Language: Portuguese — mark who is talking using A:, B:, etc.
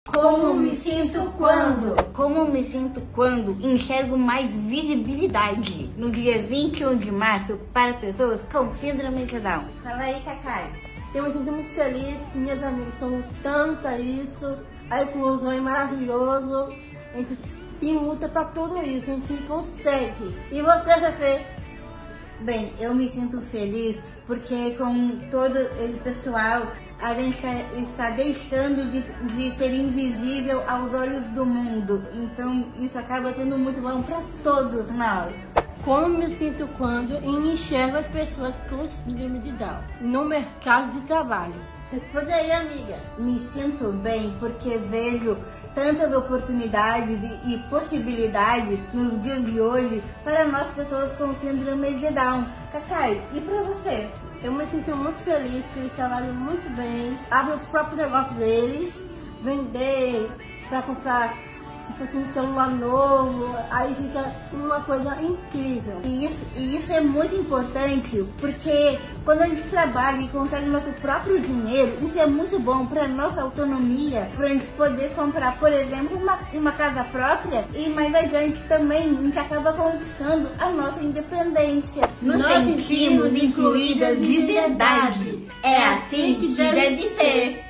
A: Como me sinto quando? Como me sinto quando enxergo mais visibilidade no dia 21 de março para pessoas com síndrome de Down. Fala aí, Cacai.
B: Eu me sinto muito feliz que minhas amigas são lutando para isso. A inclusão é maravilhoso. A gente tem luta para tudo isso, a gente consegue. E você, Fefe?
A: Bem, eu me sinto feliz porque com todo esse pessoal a gente está deixando de ser invisível aos olhos do mundo. Então isso acaba sendo muito bom para todos nós.
B: Como me sinto quando enxergo as pessoas com síndrome de Down no mercado de trabalho? Responde aí, amiga.
A: Me sinto bem porque vejo tantas oportunidades e possibilidades nos dias de hoje para nós pessoas com síndrome de Down. Cacai, e para você?
B: Eu me sinto muito feliz que eles trabalham muito bem, abrem o próprio negócio deles, vender para comprar tipo assim, um celular novo, aí fica uma coisa incrível.
A: E isso é muito importante, porque quando a gente trabalha e consegue nosso próprio dinheiro, isso é muito bom para nossa autonomia, para a gente poder comprar, por exemplo, uma casa própria e mais adiante também a gente acaba conquistando a nossa independência.
C: Nos sentimos incluídas de verdade. É assim que deve ser.